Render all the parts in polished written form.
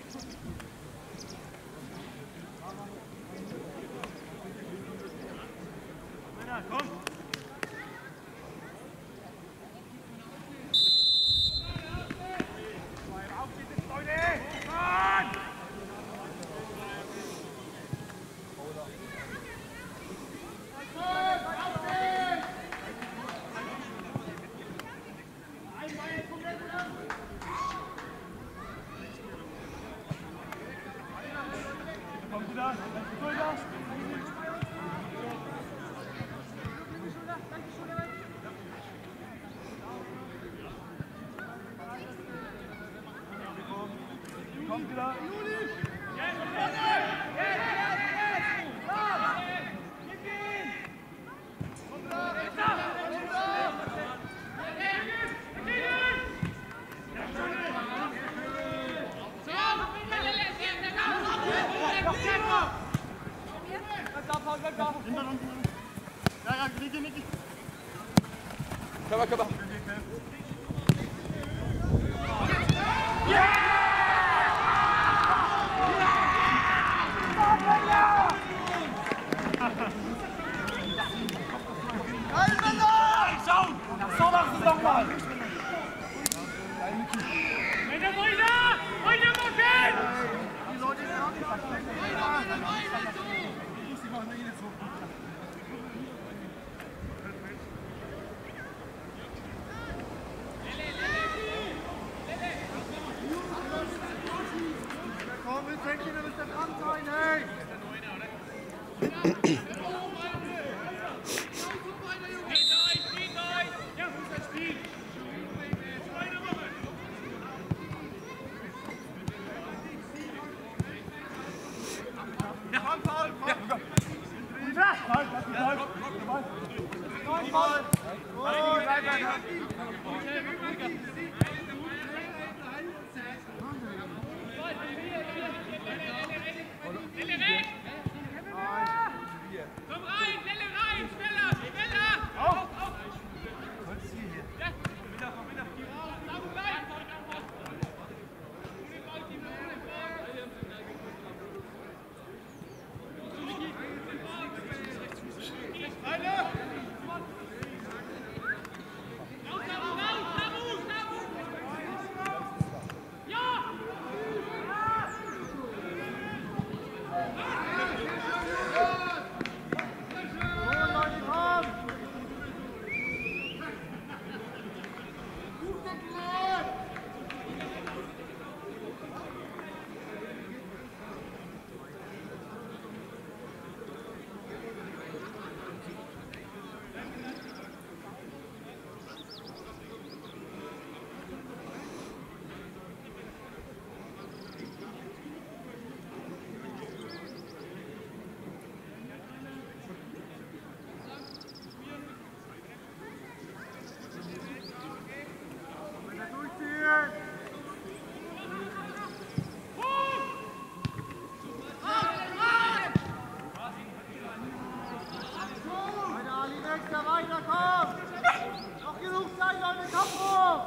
Kommt wieder. Cover. So machst du es nochmal! Weiter, Mocken! Die Leute sind auch nicht versteckt. Die machen eh nicht so. Komm, wir denken, wir müssen dran sein, hey! Komm rein, schneller! Auf! Weiter, komm! Noch genug Zeit, Leute, Kopf hoch!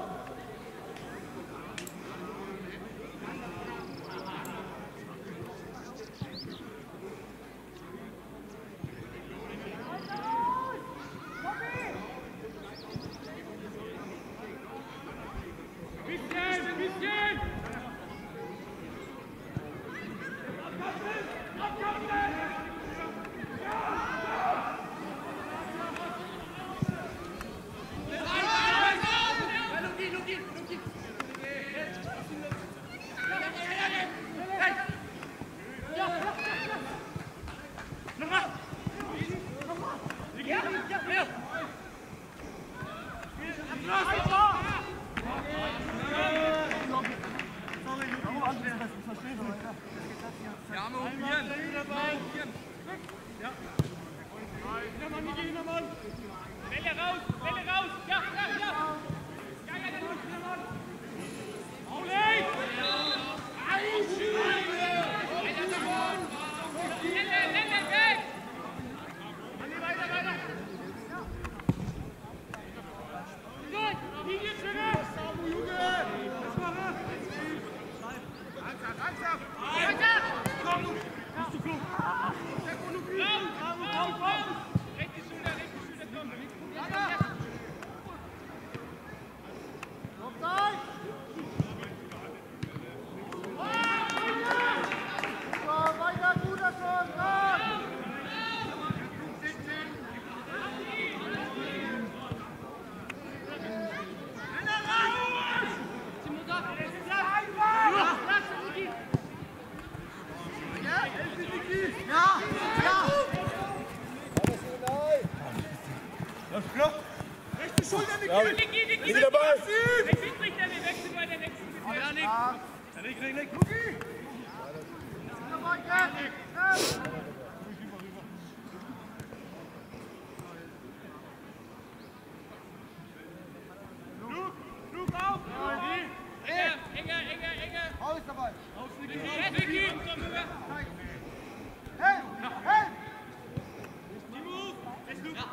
Rechte Schulter, Niki! Niki dabei! Schiedsrichter, wir wechseln bei der nächsten Bewegung. Ja, Nick! Nick! Flug auf! Enger! Haus dabei! Niki, komm rüber! Hey! Hey! Timo! Jetzt Flug!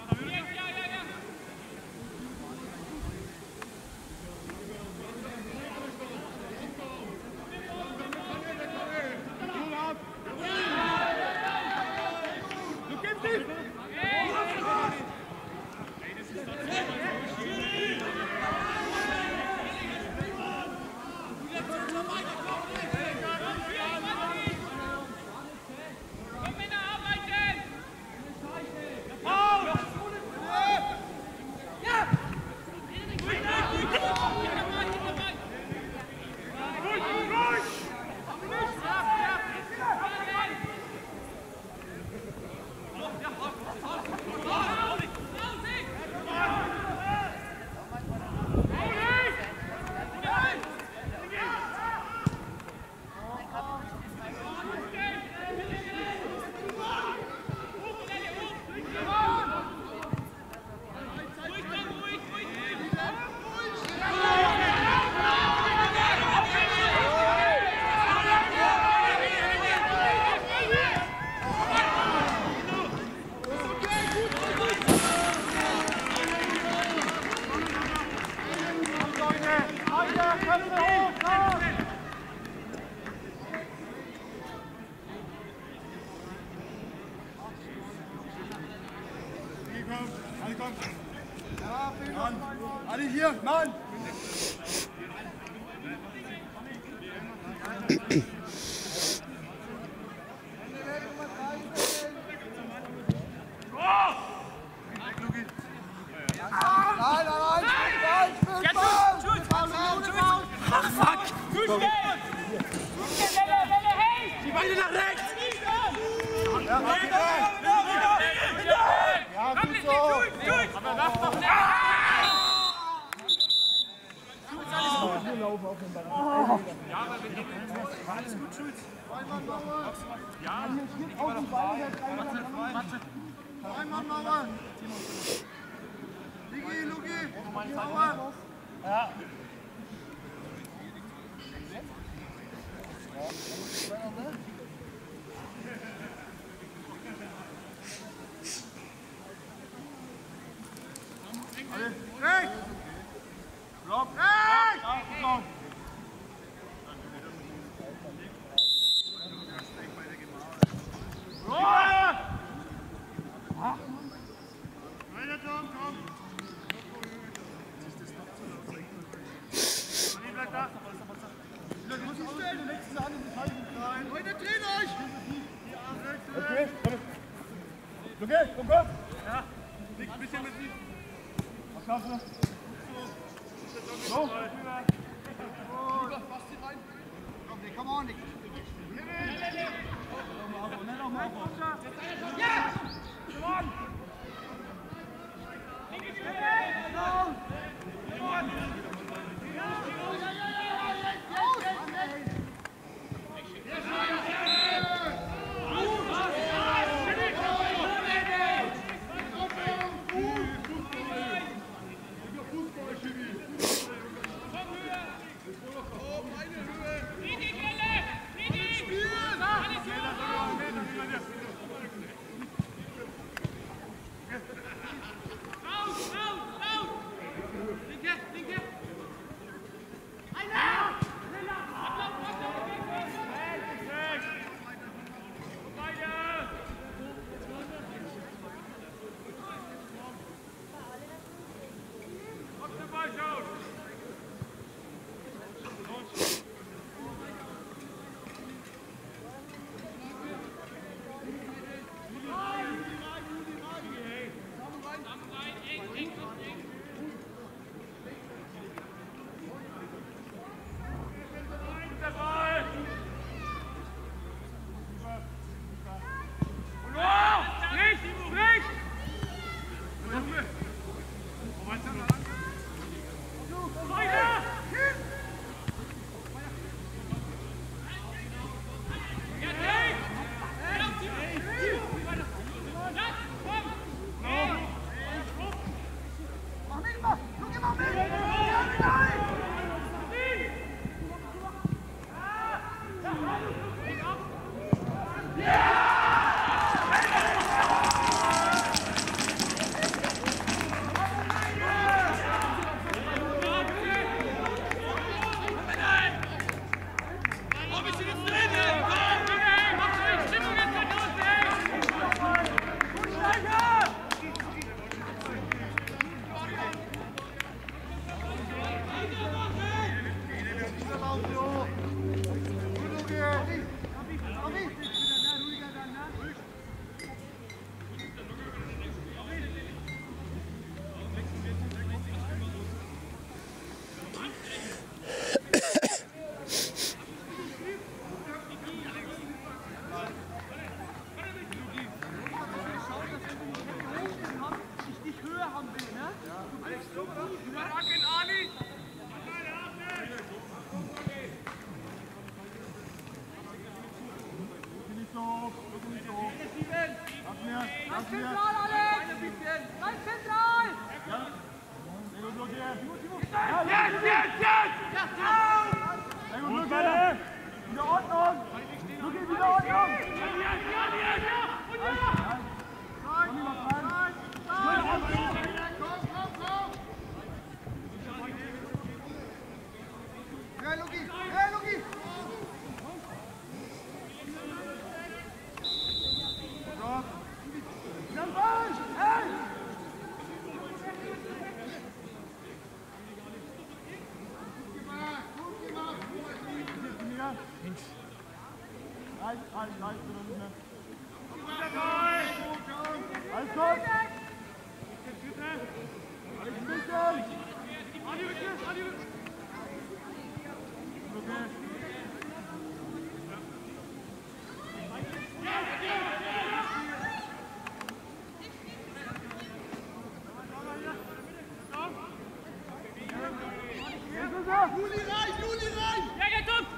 Alle hier, Mann! Die Beine nach rechts! Ja, Komm, gut nicht, so! durch! Aber lass doch nicht! Einmal Mauer! Ligi, Lugi! Mauer! Ja. Rechts! Block! Rechts! Block! Weiter, Tom, komm! Bleib da! Du musst dich stellen, du legst die Hand in die Seite rein. Leute, dreht euch! Okay, komm! Okay, komm! Ja, liegt ein bisschen mit ihm. Was schaffst du? So! Komm, die kann man auch nicht. Ja! Gewonnen! Überragen, Ali! Nicht so hoch, nicht so hoch. Lass mir. Zentral, Alex! Bleib zentral! Ja. Sehr gut, Luki. Jetzt! Sehr gut, Luki. Wieder Ordnung. Luki, wieder Ordnung. Hey, Luki! Alles gut. Juli rein! Ja, geht um!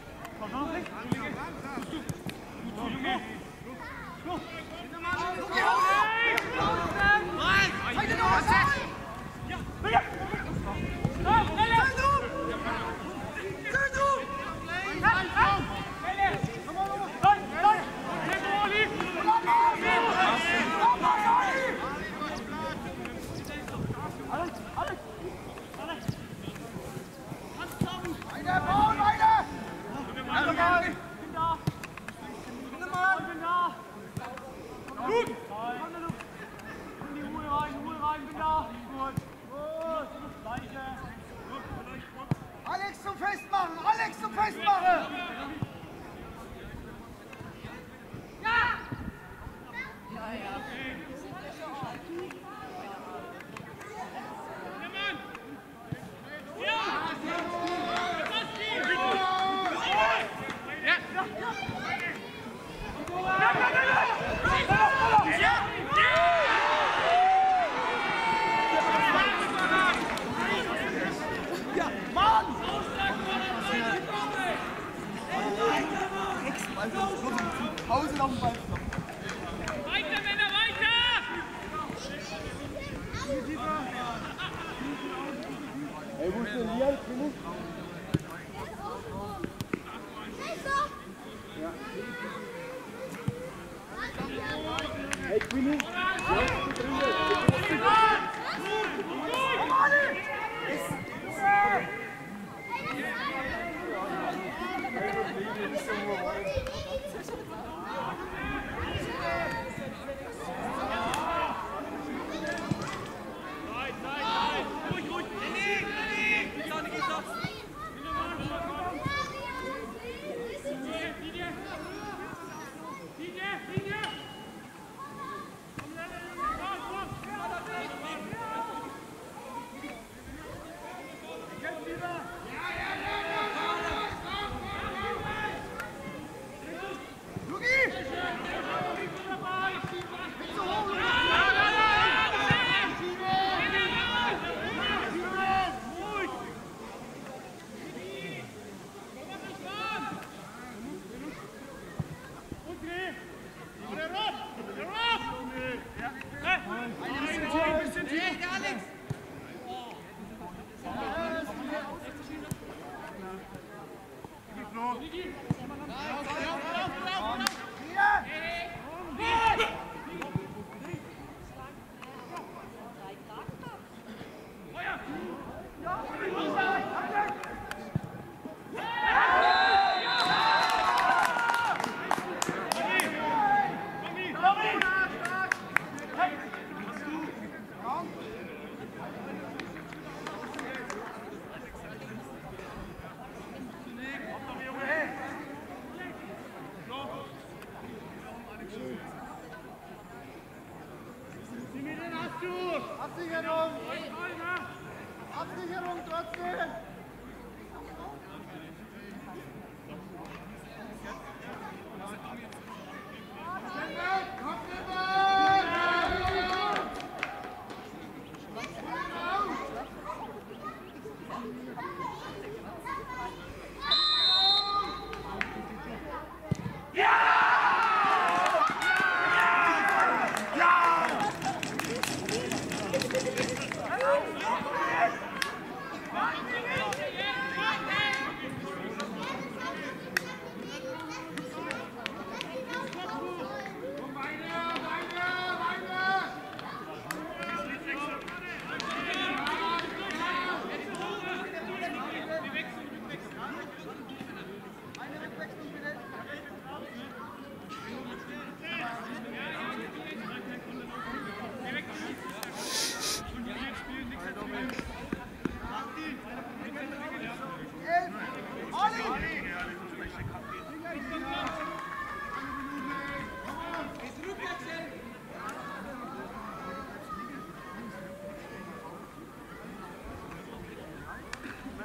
Alex zum Festmachen! Pause noch ein Ball. Weiter, Männer, weiter! Hey, wo ist denn hier? Hey, Quilly. Absicherung trotzdem!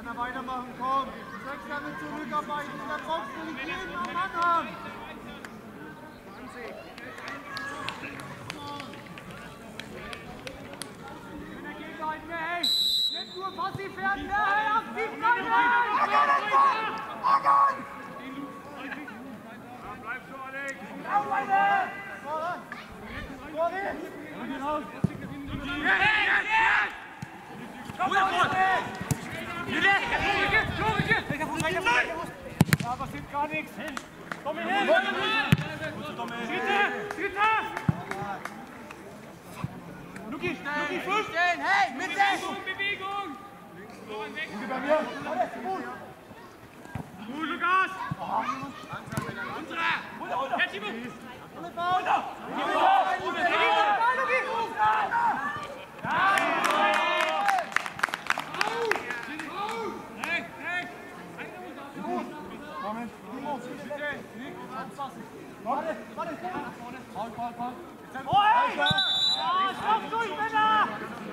Kann er weitermachen, komm. Sechster mit zurückarbeiten, in der Box will ich jeden am Mann haben. Wenn er geht, Leute, hey! Nicht nur passiv werden, hey, aktiv bleiben! Agon! Bleib so, Alex! Auf, Leute! Sorry! Geh raus! Da passiert gar nichts. Komm hin! Schritte! Luki, fünf! Hey, Mitte! Bewegung! Luki bei mir! Gut, Lukas! Ja, Timo! Stopp durch, Männer!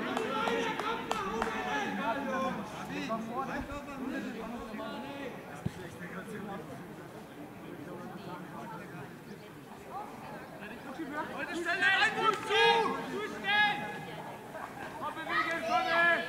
Heute schnell Einwurf zu! Zu schnell! Komm, bewegen, Sonne!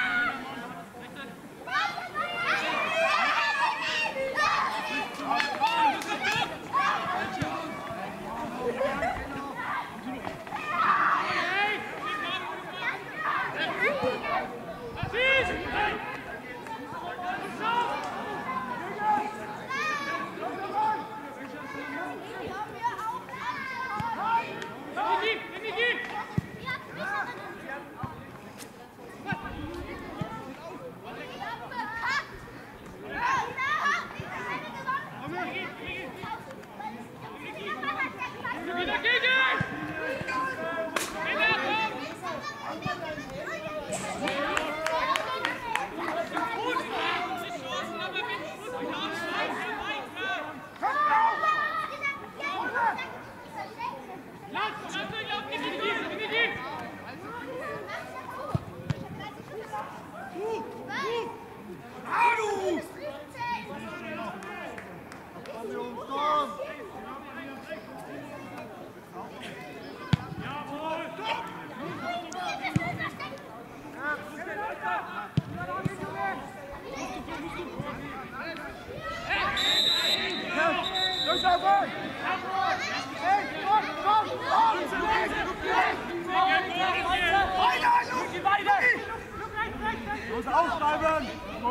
Los, aufschreiben!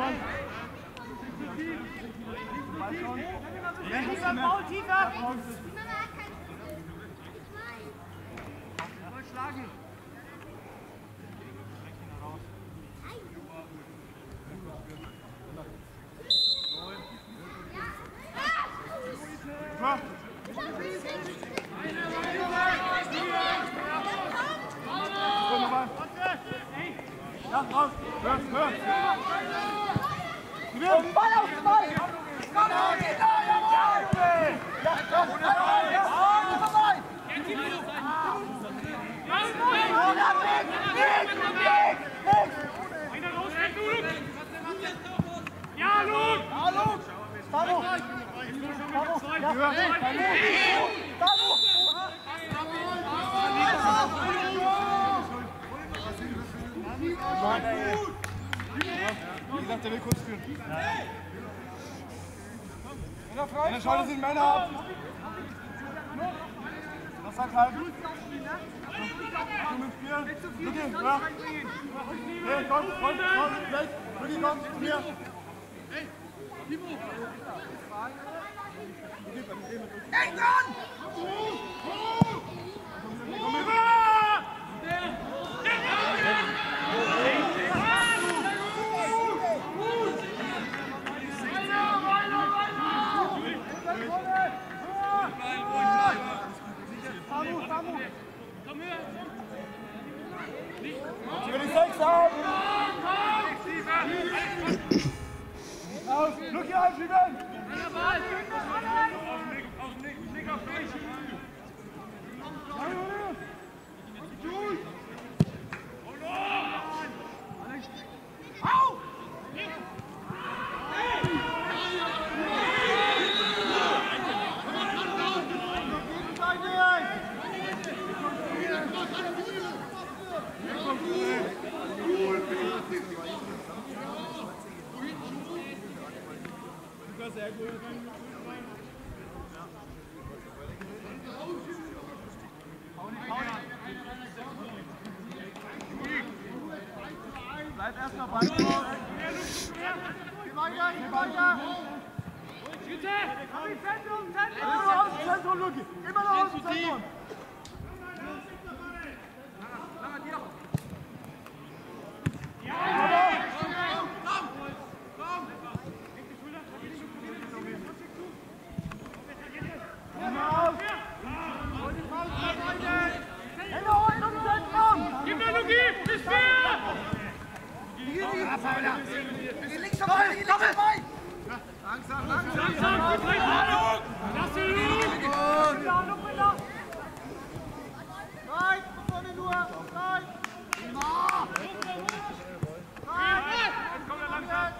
Ball tiefer! Schlagen! Ja. Ja, raus! Hör! Ball auf Ball! Einer raus, Luke! Ja, Luke! Tamo! Wie gesagt, der will kurz führen. Eine Schau, sind Männer ab. Das sagt halt. Du mit Spielen. Luki, ja. Hey, komm, gleich. Luki, komm, zu mir. Hey, Timo. Ey, dran! Komm rüber! Ich will die 6 haben! Auf! Luki, einschieben! Blick auf mich! sehr gut. Bleib erst mal bei mir. Geh weiter, geh weiter. Schütze! Zentrum, Immer noch aus dem Zentrum, Luki. Immer noch aus dem Zentrum. Gib mir Luki! Bis fair! Links dabei, links dabei. Langsam, gut rein! Lass ihn los! Nein, vorne nur. Nein. Jetzt kommt er langsam!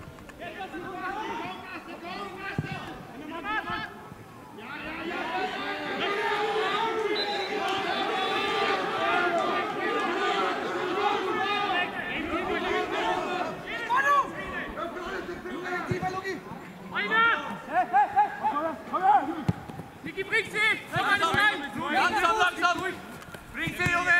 Niki, bring sie! Langsam, langsam! Bring sie, Junge!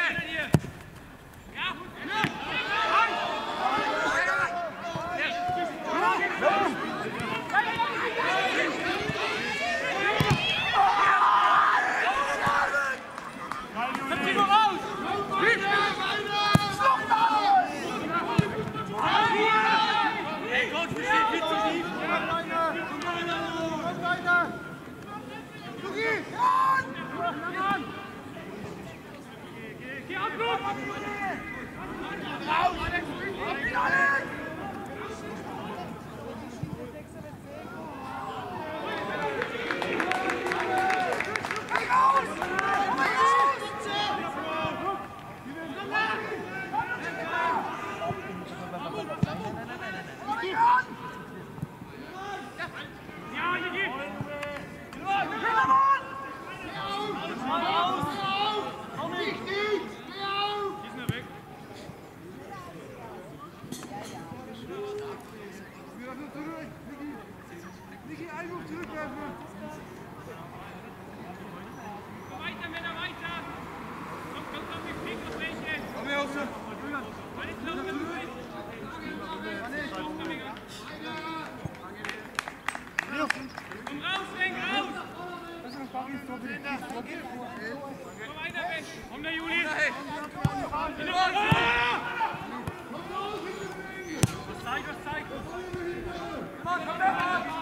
Geh ab, Luke! Ja, Niki! Schießen wir weg. Niki, Einwurf zurückwerfen. Weiter, Männer, weiter! Komm, wir kriegen noch welche! Komm her, Hause. Alles klar, komm raus, Lenk, raus! Komm weiter weg! Komm der Juli! Was zeigt? Komm weg!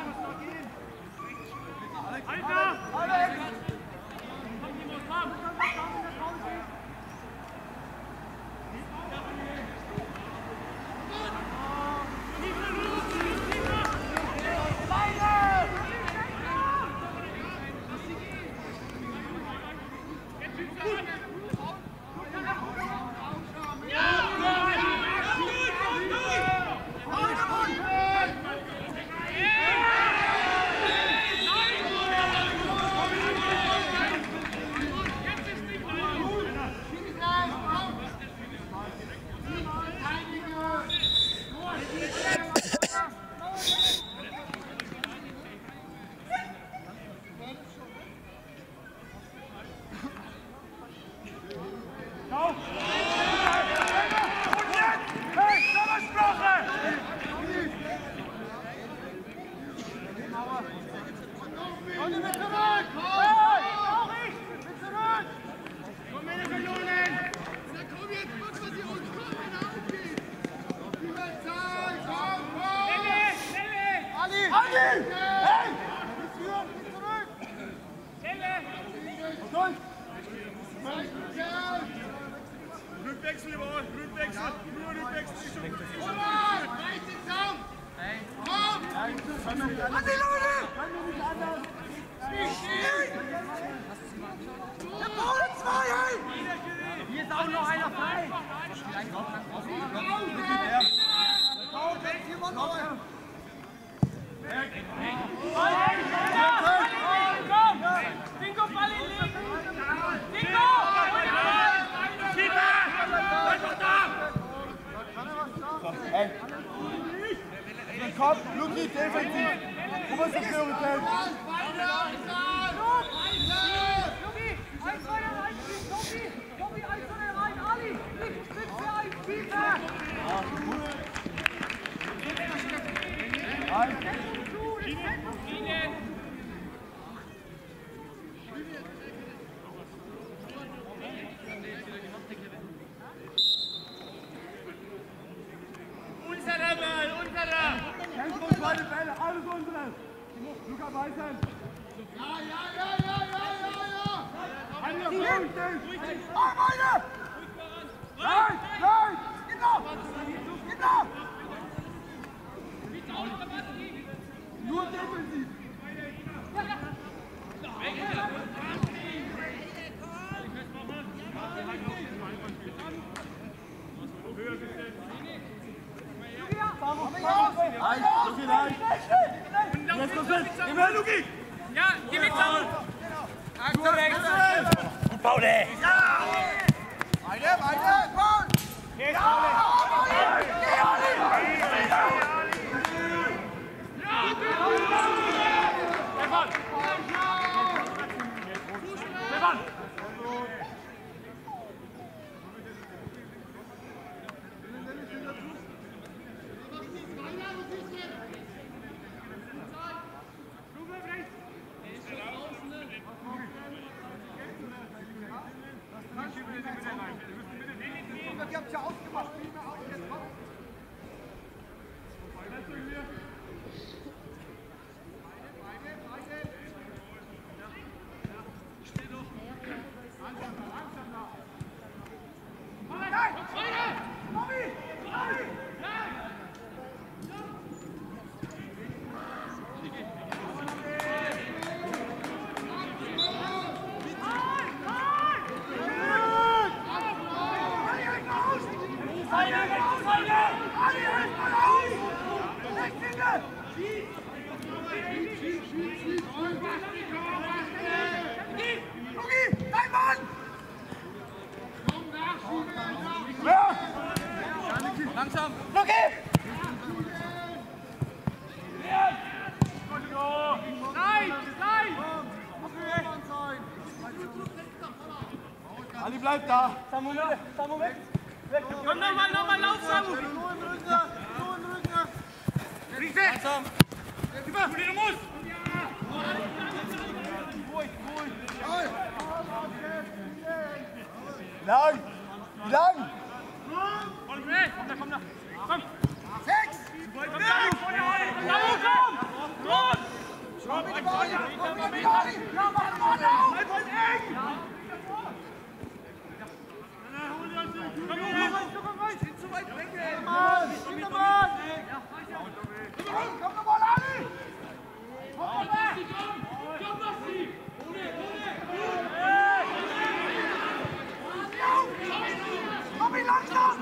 Alter! Komm, Timo, komm! Rückwechsel, Ball, Rückwechsel, nur Rückwechsel. Der Paul 2, ey! Hier ist auch noch einer frei! Komm! Dingo, Ball in links! Dingo! Hey! Komm, Luki, defensiv! Wo ist das Priorität? Luki, 1 weiter rein, Luki, 1 zu den rein, Ali, nicht Spitze, 1 tiefer. Unserer Ball, unserer! Tempo, zweite Bälle, alles unsere! Luca Weißen! Eine ruhig! Meine! Nein! Nein! Genau! Genau! Nur defensiv! Luki! Ja, gib ihn Saul! Achtung rechts! Und Pauli! Weiter, Paul! Stefan! Die habt ihr ausgemacht, viel mehr auf jetzt kommt. Langsam! Luki! Ali bleibt da! Samu weg! Komm nochmal, lauf, Samu! Langsam! Du musst! Lang! Lang! Komm nach! Komm! 6! Komm, komm! Los! Komm nochmal, Ali! Komm ihn langsam!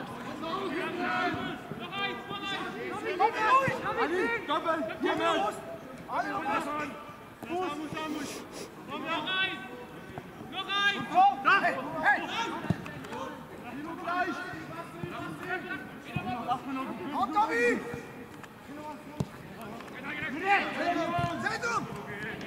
Ali, Doppel! Hier mehr! Ali, runter! Fuß! Komm, noch eins! Noch eins! Komm! Hey! Hey! Minute gleich! 8 Minuten! Komm, Tommy! Zentrum!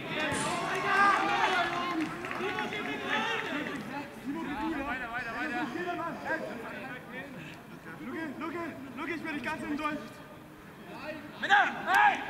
Luki, ich bin nicht ganz im durch. Männer! Hey!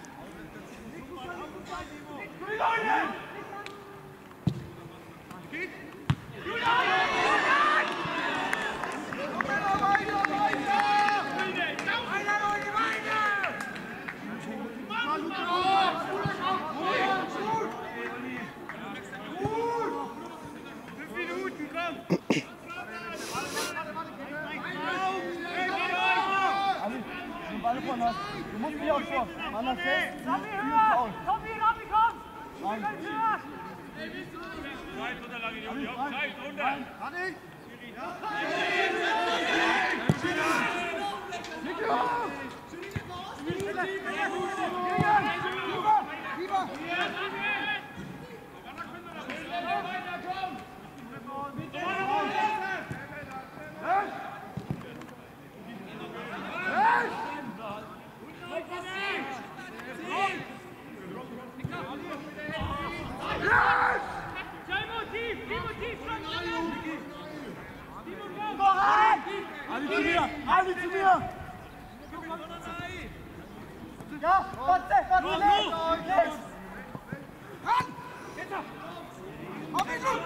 Du musst nicht aufs Tor. Anders fest. Tommy, höher! Tommy, Rami, komm! Nein. Höher! Zeit runter, lange Junge. Zeit runter! Kann ich? mir! Ali zu mir! Ja, warte! Ran! Jetzt auf! Auf ihn, Luke!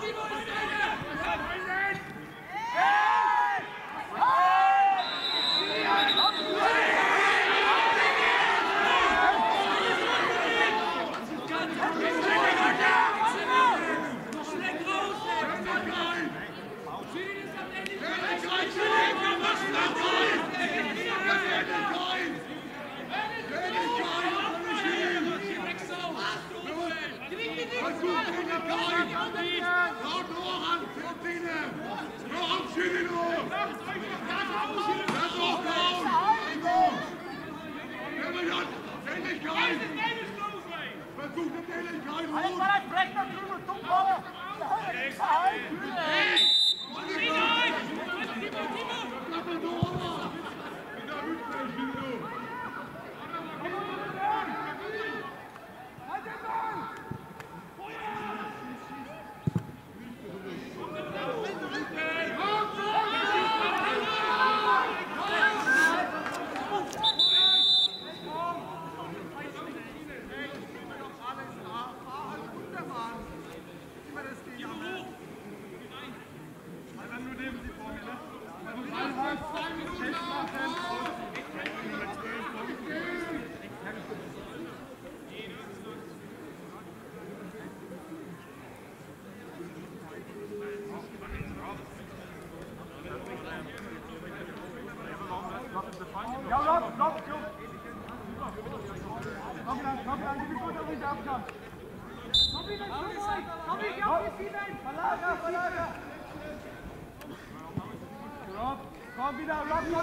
Komm wieder!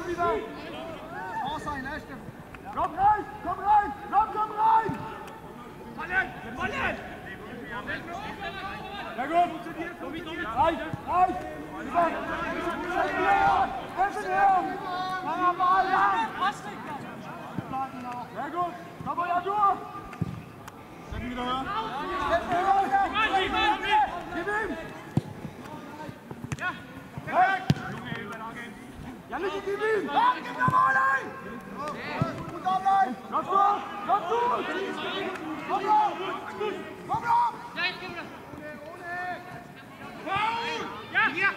Raus sein, ne, Steffen? Komm rein! Komm rein! Komm rein! Fallen! Sehr gut! Reicht! Sehr gut! Komm mal da durch! Steffen wieder höher! Gib ihm! Ja! Janik, gib ihm! Gib mir mal ein! Gut anbleiben! Lass durch! Komm drauf! Ja, ich gebe das. Ja! Hier!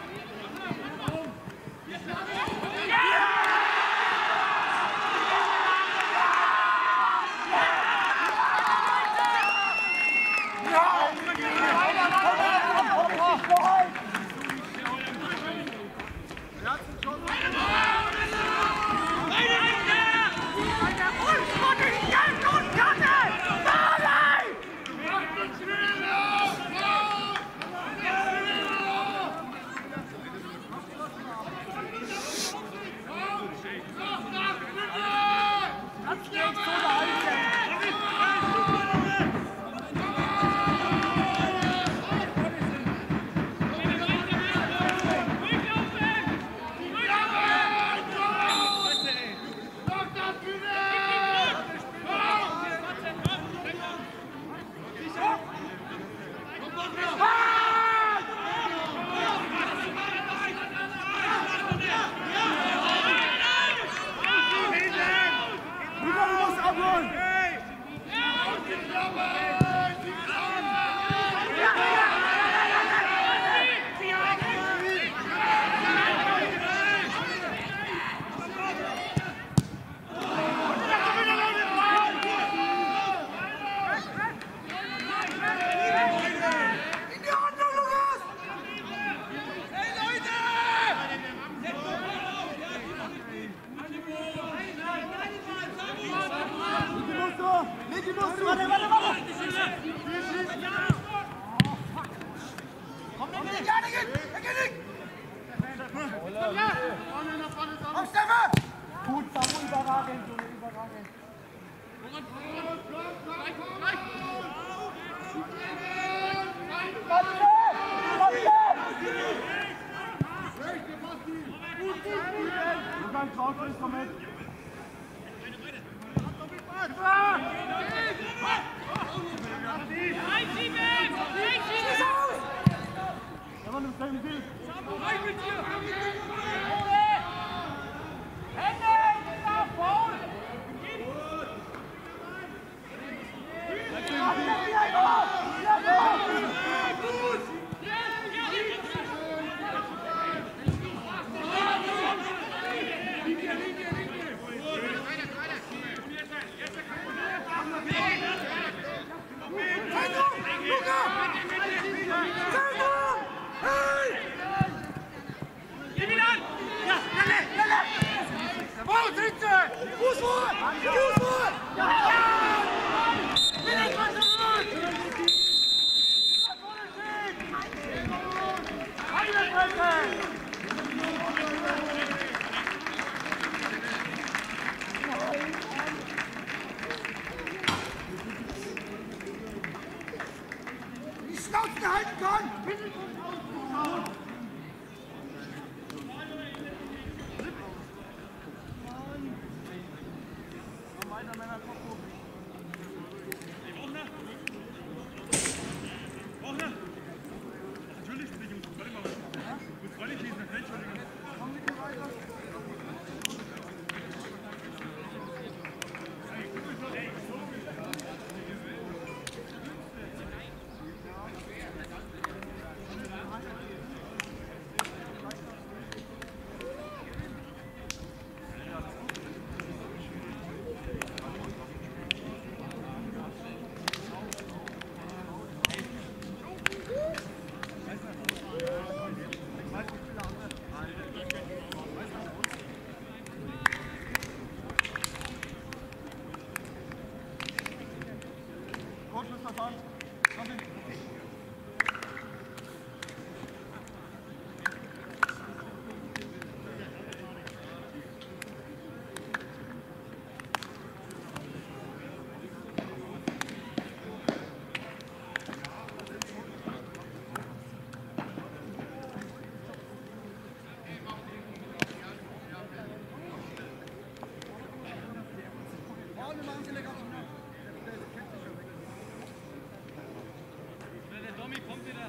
Der Domi kommt wieder.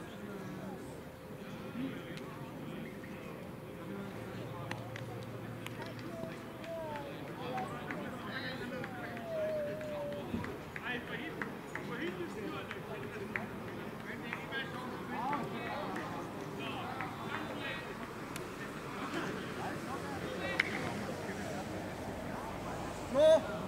So.